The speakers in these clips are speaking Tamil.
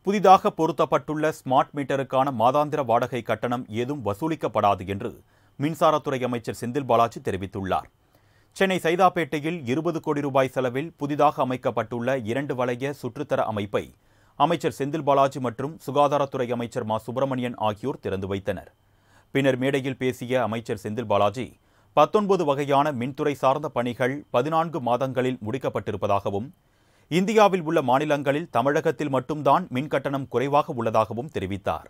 புதிதாக பொருத்தப்பட்டுள்ள ஸ்மார்ட் மீட்டருக்கான மாதாந்திர வாடகை கட்டணம் ஏதும் வசூலிக்கப்படாது என்று மின்சாரத்துறை அமைச்சர் செந்தில் பாலாஜி தெரிவித்துள்ளார். சென்னை சைதாப்பேட்டையில் 20 கோடி ரூபாய் செலவில் புதிதாக அமைக்கப்பட்டுள்ள 2 வளைய சுற்றுத்தர அமைப்பை அமைச்சர் செந்தில் பாலாஜி மற்றும் சுகாதாரத்துறை அமைச்சர் மா. சுப்பிரமணியன் ஆகியோர் திறந்து வைத்தனர். பின்னர் மேடையில் பேசிய அமைச்சர் செந்தில் பாலாஜி 19 வகையான மின்துறை சார்ந்த பணிகள் 14 மாதங்களில் முடிக்கப்பட்டிருப்பதாகவும், இந்தியாவில் உள்ள மாநிலங்களில் தமிழகத்தில் மட்டும்தான் மின் கட்டணம் குறைவாக உள்ளதாகவும் தெரிவித்தார்.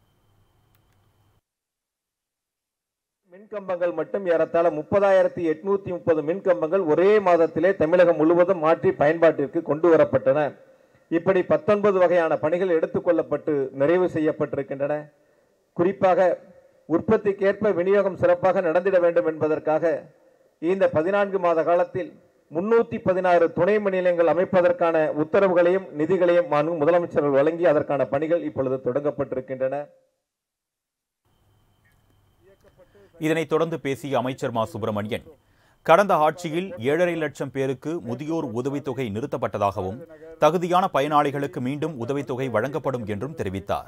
மின்கம்பங்கள் மட்டும் ஏறத்தாழ 30,830 மின்கம்பங்கள் ஒரே மாதத்திலே தமிழகம் முழுவதும் மாற்றி பயன்பாட்டிற்கு கொண்டு வரப்பட்டன. இப்படி 19 வகையான பணிகள் எடுத்துக்கொள்ளப்பட்டு நிறைவு செய்யப்பட்டிருக்கின்றன. குறிப்பாக உற்பத்திக்கேற்ப விநியோகம் சிறப்பாக நடந்திட வேண்டும் என்பதற்காக இந்த 14 மாத காலத்தில் 316 துணை மின் நிலையங்கள் அமைப்பதற்கான உத்தரவுகளையும் நிதிகளையும் முதலமைச்சர்கள் வழங்கி அதற்கான பணிகள் இப்பொழுது தொடங்கப்பட்டிருக்கின்றன. இதனைத் தொடர்ந்து பேசிய அமைச்சர் மா. சுப்பிரமணியன், கடந்த ஆட்சியில் 7.5 லட்சம் பேருக்கு முதியோர் உதவித்தொகை நிறுத்தப்பட்டதாகவும், தகுதியான பயனாளிகளுக்கு மீண்டும் உதவித்தொகை வழங்கப்படும் என்றும் தெரிவித்தார்.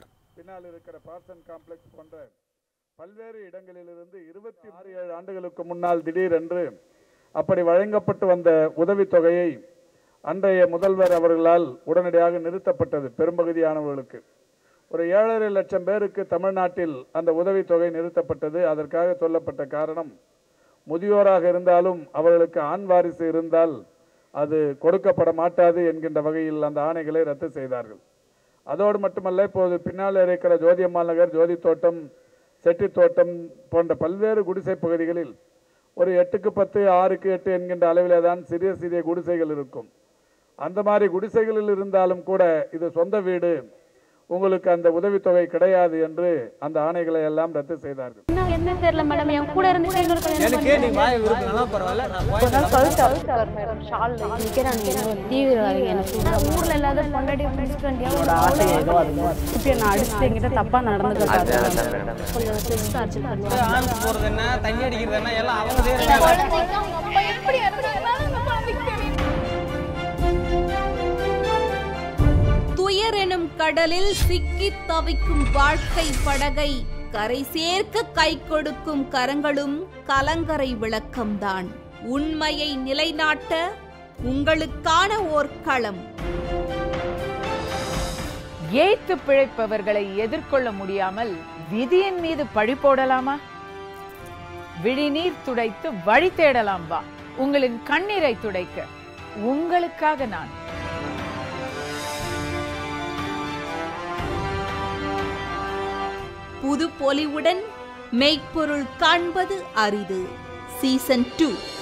பல்வேறு இடங்களிலிருந்து 26 ஆண்டுகளுக்கு முன்னால் திடீரென்று அப்படி வழங்கப்பட்டு வந்த உதவித்தொகையை அன்றைய முதல்வர் அவர்களால் உடனடியாக நிறுத்தப்பட்டது. பெரும்பகுதியானவர்களுக்கு ஒரு 7.5 லட்சம் பேருக்கு தமிழ்நாட்டில் அந்த உதவித்தொகை நிறுத்தப்பட்டது. அதற்காக சொல்லப்பட்ட காரணம், முதியோராக இருந்தாலும் அவர்களுக்கு ஆண் வாரிசு இருந்தால் அது கொடுக்கப்பட மாட்டாது என்கின்ற வகையில் அந்த ஆணைகளை ரத்து செய்தார்கள். அதோடு மட்டுமல்ல, இப்போது பின்னால் இருக்கிற ஜோதியம்மாள் நகர், ஜோதி தோட்டம், செட்டி தோட்டம் போன்ற பல்வேறு குடிசை பகுதிகளில் ஒரு 8க்கு 10, 6க்கு 8 என்கின்ற அளவிலே தான் சிறிய சிறிய குடிசைகள் இருக்கும். அந்த மாதிரி குடிசைகளில் இருந்தாலும் கூட இது சொந்த வீடு, உங்களுக்கு அந்த உதவித்தொகை கிடையாது என்று அந்த ஆணைகளை எல்லாம் ரத்து செய்தார்கள். என்ன தெரியல மேடம், என் கூட இருந்து ஊர்ல இல்லாத பொண்டாட்டி என்கிட்ட தப்பா நடந்துக்கிட்டாங்க. துயர் எனும் கடலில் சிக்கி தவிக்கும் வாழ்க்கை படகை கரை சேர்க்க கை கொடுக்கும் கரங்களும் கலங்கரை விளக்கம்தான். உண்மையை நிலைநாட்ட உங்களுக்கான ஓர் களம். ஏய்த்து பிழைப்பவர்களை எதிர்கொள்ள முடியாமல் விதியின் மீது பழி போடலாமா? விழிநீர் துடைத்து வழி தேடலாம் வா. உங்களின் கண்ணீரை துடைக்க உங்களுக்காக நான். புது பொலிவுடன் மெய்ப்பொருள் காண்பது அரிது. சீசன் 2.